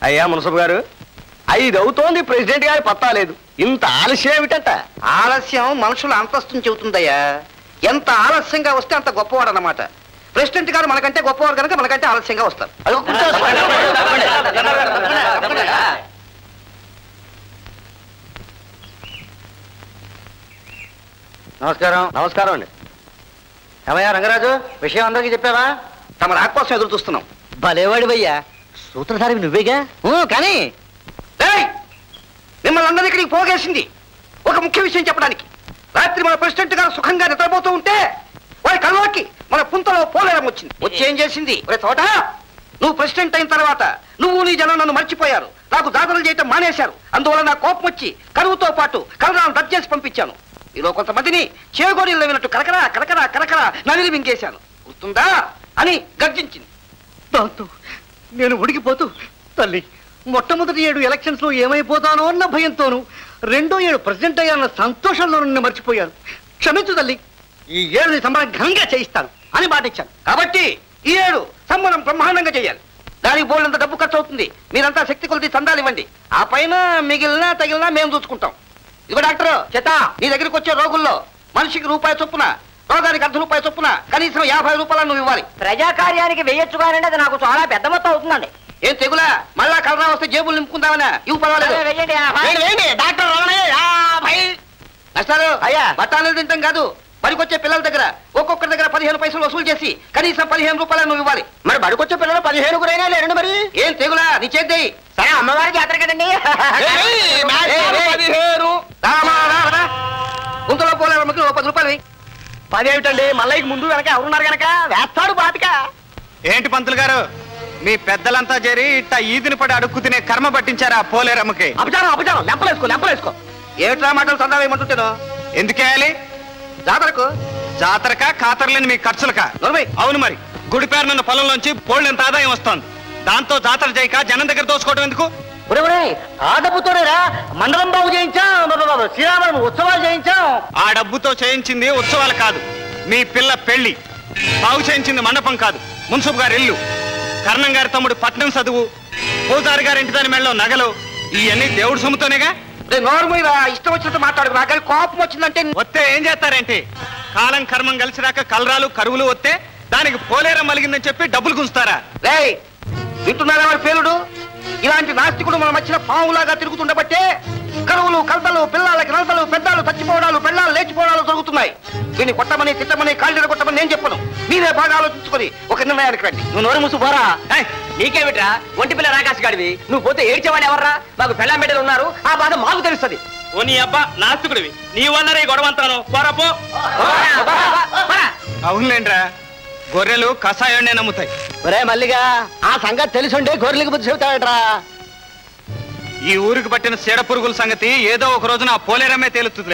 అయ్యా మున్సబ్ గారు, 5 అవుతోంది, ప్రెసిడెంట్ గారి పత్తా లేదు. ఇంత ఆలస్యం ఏమిటంట? ఆలస్యం మనుషుల అంతస్తుని చెబుతుందయ్యా. ఎంత ఆలస్యంగా వస్తే అంత గొప్పవాడు అన్నమాట. ప్రెసిడెంట్ గారు మనకంటే గొప్పవారు కనుక మనకంటే ఆలస్యంగా వస్తారు. నమస్కారం. నమస్కారం అండి. ఏమయ్యా రంగరాజు, విషయం అందరికీ చెప్పావా? తమ రాక కోసం ఎదురు చూస్తున్నాం. భలేవాడివయ్యా, సూత్రధారి నువ్వేగా. కానీ మిమ్మల్ని అందరూ ఇక్కడికి పోగేసింది ఒక ముఖ్య విషయం చెప్పడానికి. రాత్రి మన ప్రెసిడెంట్ గారు సుఖంగా నిద్రపోతూ ఉంటే వారి కళ్ళకి మన పుంతలో పోలేరం వచ్చింది. వచ్చి ఏం చేసింది? ఒరే తోట, నువ్వు ప్రెసిడెంట్ అయిన తర్వాత నువ్వు నీ జనం నన్ను మర్చిపోయారు, నాకు దాతలు చేయటం మానేశారు. అందువల్ల నా కోపం వచ్చి కరువుతో పాటు కలరాలను రద్దు చేసి పంపించాను. ఈలో కొంతమందిని చేగోడీలు వినట్టు కరకరా కరకరా కరకరా నదిలి మింగేశాను, గుర్తుందా అని గర్జించింది. దాంతో నేను ఉడికిపోతూ, తల్లి మొట్టమొదటి 7 ఎలక్షన్స్ లో ఏమైపోతానో అన్న భయంతోనూ, 2వ 7 ప్రెసిడెంట్ అయ్యాన్న సంతోషంలో నన్ను మర్చిపోయాను. క్షమించు తల్లి, ఈ 7ని సంబరం ఘనంగా చేయిస్తాను అని మాటిచ్చాను. కాబట్టి ఈ 7 సంబరం బ్రహ్మాండంగా చేయాలి. దానికి బోల్డంత డబ్బు ఖర్చు అవుతుంది. మీరంతా శక్తి కొలిది చందాలు ఇవ్వండి. ఆ పైన మిగిలినా తగిలినా మేము చూసుకుంటాం. ఇదిగో డాక్టర్ చేత, నీ దగ్గరికి వచ్చే రోగుల్లో మనిషికి రూపాయి చొప్పున, రోగానికి ₹1 చొప్పున కనీసం ₹50 నువ్వు ఇవ్వాలి. ప్రజాకార్యానికి వేయొచ్చుగానండి, అది నాకు చాలా పెద్ద మొత్తం అవుతుందండి. ఏం తెగులా? మళ్ళా కలరా వస్తే జేబులు నింపుకుందామనా? ఇవ్వు పర్వాలేదు. డాక్టర్ నష్టాలు అయ్యా, బట్టాలు తింటాం కాదు, బడికొచ్చే పిల్లల దగ్గర ఒక్కొక్కరి దగ్గర 15 పైసలు వసూలు చేసి కనీసం ₹15 నువ్వు ఇవ్వాలి. మరి బడికొచ్చే పిల్లలు 15 గురైనా లేరండి. మరి ఏం తెగులా? నీ చేద్ది. సరే, అమ్మవారి జాతర కదండి. గుంతలో పోలేరమ్మకి ₹10. 10 ఏమిటండి? మల్లయ్యకి ముందు వెనక ఎవరున్నారు గనక వేస్తాడు బాతిక. ఏంటి పంతులు గారు, మీ పెద్దలంతా చేరి ఇట్ట ఈదిని పడి అడుక్కు తినే కర్మ పట్టించారా పోలేరమ్మకి? అపచారం అపచారం, లెంపలేసుకో. ఏమిట్రా మాటలు చందా వేయమంటుంటేనో? ఎందుకేయాలి? జాతరకు జాతరకా ఖాతర్లేని మీ ఖర్చులకా? అవును, మరి గుడి పేరునున్న పొలంలోంచి పోళ్ళెంత ఆదాయం వస్తోంది. దాంతో జాతర చేయక జనం దగ్గర దోసుకోవడం ఎందుకు? ఆ డబ్బుతోనేరా మండలం బాగు చేయించాం, శ్రీరామనవమి ఉత్సవాలు చేయించాం. ఆ డబ్బుతో చేయించింది ఉత్సవాలు కాదు, మీ పిల్ల పెళ్లి. బాగు చేయించింది మండపం కాదు, మున్సబ్ గారి ఇల్లు. కర్ణం గారి తమ్ముడు పట్నం చదువు, పూజారి గారి ఇంటి దాని మెళ్ళలో నగలు, ఇవన్నీ దేవుడు సొమ్ముతోనేగా. నోర్మల్ ఇష్టం వచ్చినట్టు మాట్లాడు. నాకు కోపం వచ్చిందంటే వస్తే ఏం చేస్తారేంటి? కాలం కర్మం కలిసి రాక కలరాలు కరువులు వస్తే దానికి పోలేరం మలిగిందని చెప్పి డబ్బులు గుంచుతారా? రేయ్, వింటున్నారా వారి పేలుడు? ఇలాంటి నాస్తికుడు మన మధ్యన పావులాగా తిరుగుతుండబట్టే కరువులు కలతలు, పిల్లలకి నలతలు, పెద్దలు చచ్చిపోవడాలు, పెళ్ళాలు లేచిపోవడాలు జరుగుతున్నాయి. దీన్ని కొట్టమని తిట్టమని కాళ్ళ కొట్టమని నేను చెప్పను. మీరే బాగా ఆలోచించుకొని ఒక నిర్ణయానికి రండి. నువ్వు నోరు మూసు పోరా. నీకేమిట్రా ఒంటి పిల్ల రాకాశ గాడివి? నువ్వు పోతే ఏడ్చేవాడు ఎవర్రా? మాకు పెళ్ళాం బిడ్డలు ఉన్నారు, ఆ బాధ మాకు తెలుస్తుంది. ఓ నీ అబ్బా నాస్తికుడివి, నీ వల్లరే గొడవంతాను. పోరాపో. అవునులేండ్రా, గొర్రెలు కషాయాన్నే నమ్ముతాయి. ఒరే మల్లిగా, ఆ సంగతి తెలుసుంటే గొర్రెలకు బుద్ధి చెబుతాడట్రా. ఈ ఊరికి పట్టిన చీడ పురుగుల సంగతి ఏదో ఒక రోజున పోలేరమే తేలుతుంది.